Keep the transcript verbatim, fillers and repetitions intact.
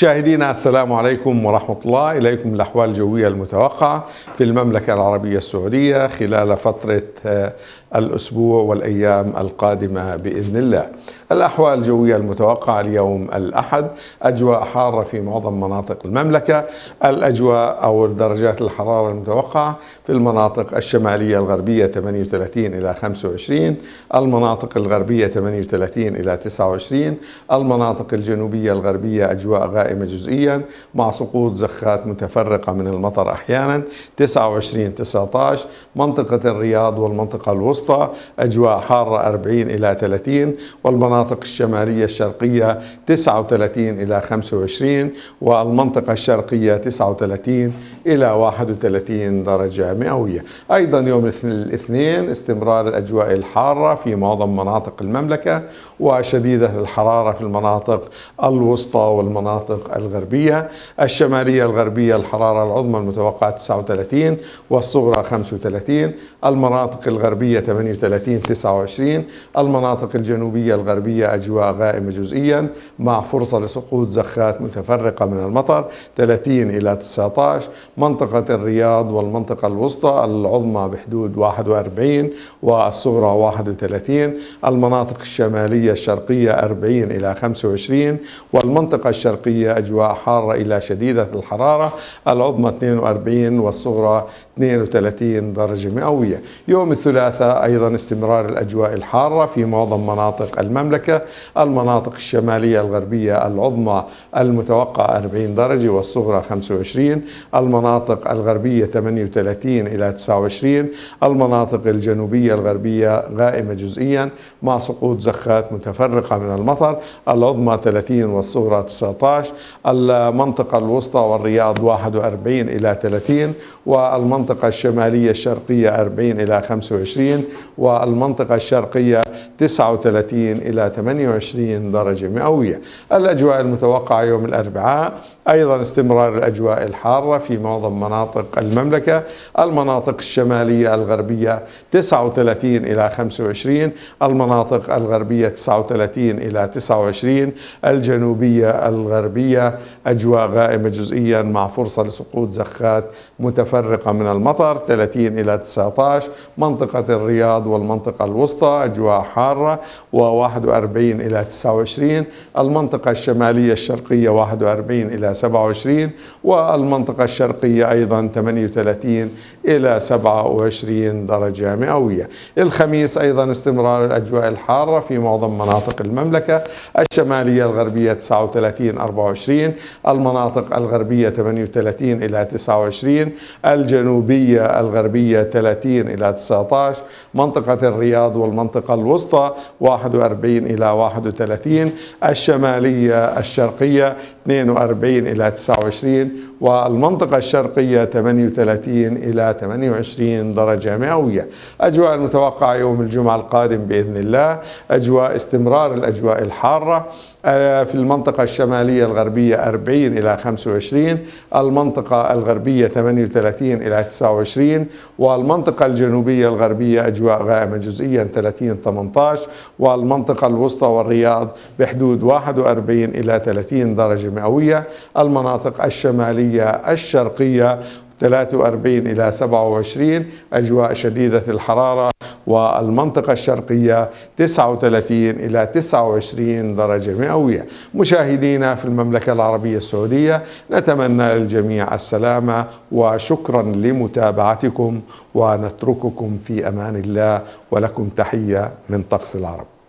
مشاهدينا السلام عليكم ورحمة الله. إليكم الأحوال الجوية المتوقعة في المملكة العربية السعودية خلال فترة الأسبوع والأيام القادمة بإذن الله. الأحوال الجوية المتوقعة اليوم الأحد: أجواء حارة في معظم مناطق المملكة. الأجواء أو درجات الحرارة المتوقعة في المناطق الشمالية الغربية ثمانية وثلاثين إلى خمسة وعشرين، المناطق الغربية ثمانية وثلاثين إلى تسعة وعشرين، المناطق الجنوبية الغربية أجواء غائمة جزئيا مع سقوط زخات متفرقة من المطر أحيانا تسعة وعشرين تسعة عشر. منطقة الرياض والمنطقة الوسطى أجواء حارة أربعين إلى ثلاثين، والمناطق الشمالية الشرقية تسعة وثلاثين إلى خمسة وعشرين، والمنطقة الشرقية تسعة وثلاثين إلى واحد وثلاثين درجة مئوية. أيضا يوم الاثنين استمرار الأجواء الحارة في معظم مناطق المملكة وشديدة الحرارة في المناطق الوسطى والمناطق الغربية. الشمالية الغربية الحرارة العظمى المتوقعة تسعة وثلاثين والصغرى خمسة وثلاثين، المناطق الغربية ثمانية وثلاثين تسعة وعشرين، المناطق الجنوبية الغربية أجواء غائمة جزئيا مع فرصة لسقوط زخات متفرقة من المطر ثلاثين إلى تسعة عشر. منطقة الرياض والمنطقة الوسطى العظمى بحدود واحد وأربعين والصغرى واحد وثلاثين، المناطق الشمالية الشرقية أربعين إلى خمسة وعشرين، والمنطقة الشرقية أجواء حارة إلى شديدة الحرارة العظمى اثنين وأربعين والصغرى اثنين وثلاثين درجة مئوية. يوم الثلاثاء أيضا استمرار الأجواء الحارة في معظم مناطق المملكة. المناطق الشمالية الغربية العظمى المتوقع أربعين درجة والصغرى خمسة وعشرين، المناطق الغربية ثمانية وثلاثين إلى تسعة وعشرين، المناطق الجنوبية الغربية غائمة جزئيا مع سقوط زخات متفرقة من المطر العظمى ثلاثين والصغرى تسعة عشر، المنطقة الوسطى والرياض واحد وأربعين إلى ثلاثين، والمنطقة الشمالية الشرقية أربعين إلى خمسة وعشرين، والمنطقة الشرقية تسعة وثلاثين إلى ثمانية وعشرين درجة مئوية. الأجواء المتوقعة يوم الأربعاء أيضا استمرار الأجواء الحارة في معظم مناطق المملكة. المناطق الشمالية الغربية تسعة وثلاثين إلى خمسة وعشرين، المناطق الغربية تسعة وثلاثين إلى تسعة وعشرين، الجنوبية الغربية أجواء غائمة جزئيا مع فرصة لسقوط زخات متفرقة من المطر ثلاثين إلى تسعة عشر. منطقة الرياض والمنطقة الوسطى أجواء حارة وواحد وأربعين إلى تسعة وعشرين، المنطقة الشمالية الشرقية واحد وأربعين إلى سبعة وعشرين، والمنطقة الشرقية أيضا ثمانية وثلاثين إلى سبعة وعشرين درجة مئوية. الخميس أيضا استمرار الأجواء الحارة في معظم مناطق المملكة. الشمالية الغربية تسعة وثلاثين أربعة وعشرين، المناطق الغربية ثمانية وثلاثين إلى تسعة وعشرين، الجنوبية الغربية ثلاثين إلى تسعة عشر، منطقة الرياض والمنطقة الوسطى واحد وأربعين إلى واحد وثلاثين، الشمالية الشرقية اثنين وأربعين إلى تسعة وعشرين، والمنطقة الشرقية ثمانية وثلاثين إلى ثمانية وعشرين درجة مئوية. أجواء المتوقعة يوم الجمعة القادم بإذن الله: أجواء استمرار الأجواء الحارة في المنطقة الشمالية الغربية أربعين إلى خمسة وعشرين، المنطقة الغربية ثمانية وثلاثين إلى تسعة وعشرين، والمنطقة الجنوبية الغربية أجواء غائمة جزئيا ثلاثين ثمانية عشر، والمنطقة الوسطى والرياض بحدود واحد وأربعين إلى ثلاثين درجة مئوية. المناطق الشمالية الشرقية ثلاثة وأربعين إلى سبعة وعشرين أجواء شديدة الحرارة، والمنطقة الشرقية تسعة وثلاثين إلى تسعة وعشرين درجة مئوية. مشاهدينا في المملكة العربية السعودية، نتمنى للجميع السلامة وشكرا لمتابعتكم، ونترككم في أمان الله، ولكم تحية من طقس العرب.